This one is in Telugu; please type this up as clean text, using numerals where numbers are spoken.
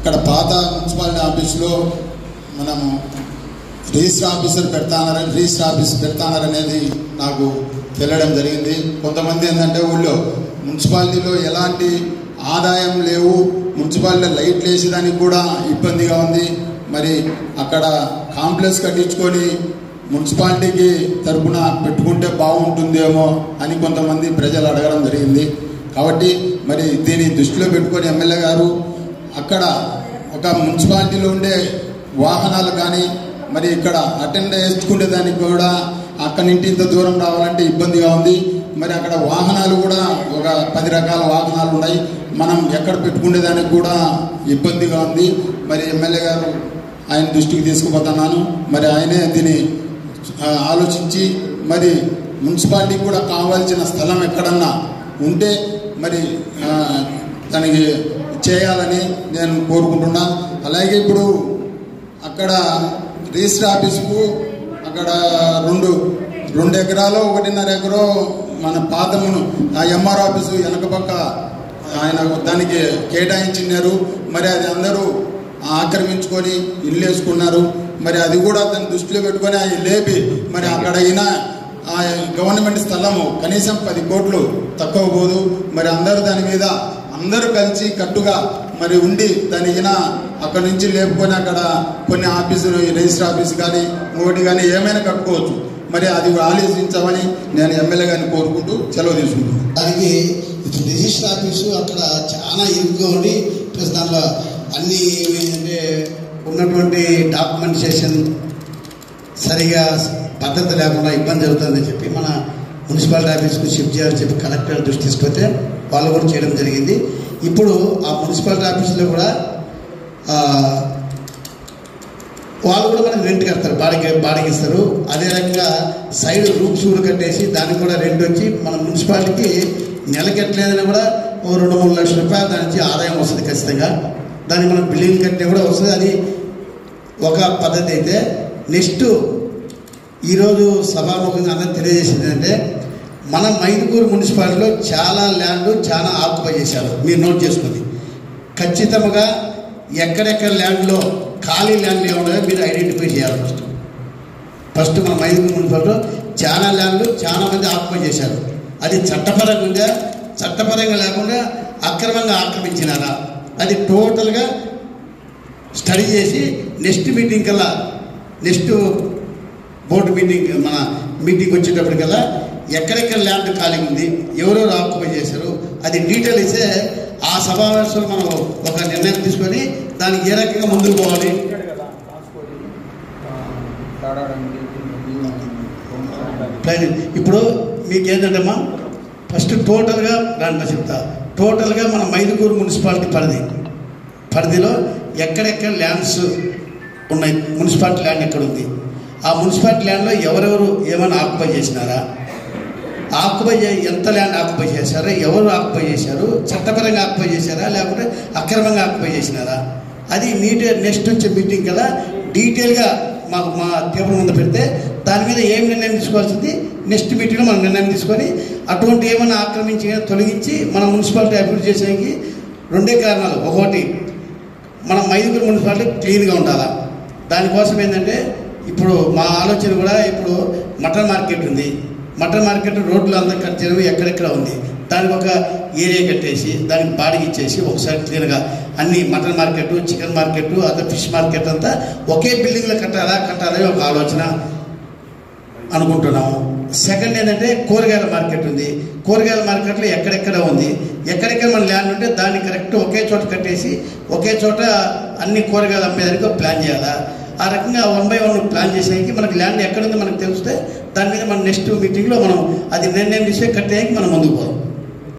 అక్కడ పాత మున్సిపాలిటీ ఆఫీస్లో మనము రిజిస్టర్ ఆఫీసర్ పెడతాననేది నాకు తెలియడం జరిగింది. కొంతమంది ఏంటంటే ఊళ్ళో మున్సిపాలిటీలో ఎలాంటి ఆదాయం లేవు, మున్సిపాలిటీ లైట్లు వేసేదానికి కూడా ఇబ్బందిగా ఉంది, మరి అక్కడ కాంప్లెక్స్ కట్టించుకొని మున్సిపాలిటీకి తరపున పెట్టుకుంటే బాగుంటుందేమో అని కొంతమంది ప్రజలు అడగడం జరిగింది. కాబట్టి మరి దీన్ని దృష్టిలో పెట్టుకొని ఎమ్మెల్యే గారు అక్కడ ఒక మున్సిపాలిటీలో ఉండే వాహనాలు కానీ మరి ఇక్కడ అటెండ్ చేసుకునే దానికి కూడా అక్కడి నుంచి ఇంత దూరం రావాలంటే ఇబ్బందిగా ఉంది. మరి అక్కడ వాహనాలు కూడా ఒక 10 రకాల వాహనాలు ఉన్నాయి, మనం ఎక్కడ పెట్టుకునే దానికి కూడా ఇబ్బందిగా ఉంది. మరి ఎమ్మెల్యే గారు ఆయన దృష్టికి తీసుకుపోతున్నాను. మరి ఆయనే దీన్ని ఆలోచించి మరి మున్సిపాలిటీకి కూడా కావాల్సిన స్థలం ఎక్కడన్నా ఉంటే మరి దానికి చేయాలని నేను కోరుకుంటున్నా. అలాగే ఇప్పుడు అక్కడ రిజిస్టర్ ఆఫీసుకు అక్కడ 2 ఎకరాలు 1.5 ఎకరో మన పాతమును ఆ ఎంఆర్ ఆఫీసు వెనక పక్క ఆయన దానికి కేటాయించినారు. మరి అది అందరూ ఆక్రమించుకొని ఇల్లు వేసుకున్నారు. మరి అది కూడా దాన్ని దృష్టిలో పెట్టుకొని అది లేపి మరి అక్కడ అయినా ఆ గవర్నమెంట్ స్థలము కనీసం 10 కోట్లు తక్కువ పోదు. మరి అందరూ దాని మీద అందరూ కలిసి కట్టుగా మరి ఉండి దాని అక్కడ నుంచి లేపుకొని అక్కడ కొన్ని ఆఫీసులు రిజిస్టర్ ఆఫీసు కానీ ఇంకోటి కానీ ఏమైనా కట్టుకోవచ్చు. మరి అది ఆలోచించమని నేను ఎమ్మెల్యే గారిని కోరుకుంటూ సెలవు తీసుకుంటున్నాను. దానికి రిజిస్టర్ ఆఫీసు అక్కడ చాలా ఇరుగ్గా ఉండి ప్లస్ దానిలో అన్ని అంటే ఉన్నటువంటి డాక్యుమెంటేషన్ సరిగా పద్ధతి లేకుండా ఇబ్బంది జరుగుతుందని చెప్పి మన మున్సిపాలిటీ ఆఫీస్కు షిఫ్ట్ చేయాలని చెప్పి కలెక్టర్ దృష్టి తీసుకొస్తే వాళ్ళు కూడా చేయడం జరిగింది. ఇప్పుడు ఆ మున్సిపాలిటీ ఆఫీసులో కూడా వాళ్ళు కూడా మనకి రెంట్ కడతారు, బాడికి ఇస్తారు. అదే రకంగా సైడ్ రూమ్స్ కూడా కట్టేసి దానికి కూడా రెంట్ వచ్చి మన మున్సిపాలిటీకి నెలకెట్టలేదని కూడా 2-3 లక్షల రూపాయలు దాని నుంచి ఆదాయం వస్తుంది ఖచ్చితంగా. దానికి మనం బిల్డింగ్ కట్టే కూడా వస్తుంది. అది ఒక పద్ధతి అయితే నెక్స్ట్ ఈరోజు సభాముఖంగా అందరూ తెలియజేసింది అంటే మన మైదుకూరు మున్సిపాలిటీలో చాలా ల్యాండ్ చాలా ఆక్యుపై చేశారు. మీరు నోట్ చేసుకుంది ఖచ్చితంగా ఎక్కడెక్కడ ల్యాండ్లో ఖాళీ ల్యాండ్లు ఏమన్నాయో మీరు ఐడెంటిఫై చేయాలి. ఫస్ట్ మన మైదుకూరు మున్సిపాలిటీలో చాలా ల్యాండ్లు చాలా మంది ఆక్యుపై చేశారు. అది చట్టపరంగా లేకుండా అక్రమంగా ఆక్రమించినారా అది టోటల్గా స్టడీ చేసి నెక్స్ట్ మీటింగ్ కల్లా నెక్స్ట్ బోర్డు మన మీటింగ్ వచ్చేటప్పటికల్లా ఎక్కడెక్కడ ల్యాండ్ ఖాళీ ఉంది, ఎవరెవరు ఆక్యుపై చేశారు అది డీటెయిల్ ఇస్తే ఆ సమావేశంలో మనం ఒక నిర్ణయం తీసుకొని దానికి ఏ రకంగా ముందుకు పోవాలి. ఇప్పుడు మీకేంటంటమ్మా ఫస్ట్ టోటల్గా దాంట్లో చెప్తా. టోటల్గా మన మైదుకూరు మున్సిపాలిటీ పరిధిలో ఎక్కడెక్కడ ల్యాండ్స్ ఉన్నాయి, మున్సిపాలిటీ ల్యాండ్ ఎక్కడ ఉంది, ఆ మున్సిపాలిటీ ల్యాండ్లో ఎవరెవరు ఏమైనా ఆక్యుపై చేసినారా, ఎంత ల్యాండ్ ఆక్యుపై చేశారా, ఎవరు ఆక్యుపై చేశారు, చట్టపరంగా ఆక్యుపై చేశారా లేకపోతే అక్రమంగా ఆక్యుపై చేసినారా అది నెక్స్ట్ వచ్చే మీటింగ్ కదా డీటెయిల్గా మాకు మా టేబుల్ ముందు పెడితే దాని మీద ఏం నిర్ణయం తీసుకోవాల్సింది నెక్స్ట్ మీటింగ్లో మనం నిర్ణయం తీసుకొని అటువంటి ఏమైనా ఆక్రమించి తొలగించి మన మున్సిపాలిటీ అభివృద్ధి చేసేకి 2 కారణాలు. ఒకటి మన మైదుకూరు మున్సిపాలిటీ క్లీన్గా ఉండాలా. దానికోసం ఏంటంటే ఇప్పుడు మా ఆలోచన కూడా ఇప్పుడు మటన్ మార్కెట్ ఉంది, మటన్ మార్కెట్ రోడ్లు అందరూ కట్ చేయడం ఎక్కడెక్కడ ఉంది, దానికి ఒక ఏరియా కట్టేసి దానికి బాడికి ఇచ్చేసి ఒకసారి క్లీన్గా అన్ని mutton market, chicken market, other fish market అంతా ఒకే బిల్డింగ్లో కట్టాలని ఒక ఆలోచన అనుకుంటున్నాము. సెకండ్ ఏంటంటే కూరగాయల మార్కెట్ ఉంది, కూరగాయల మార్కెట్లో ఎక్కడెక్కడ ఉంది, ఎక్కడెక్కడ మన ల్యాండ్ ఉంటే దాన్ని కరెక్ట్ ఒకే చోట కట్టేసి ఒకే చోట అన్ని కూరగాయలు అమ్మేదానికి ప్లాన్ చేయాలా. ఆ రకంగా 1 by 1 ప్లాన్ చేసేకి మనకి ల్యాండ్ ఎక్కడుందో మనకు తెలిస్తే దాని మీద మన నెక్స్ట్ మీటింగ్లో మనం అది నిర్ణయం చేసే కట్టేయకి మనం ముందుకు పోదాం.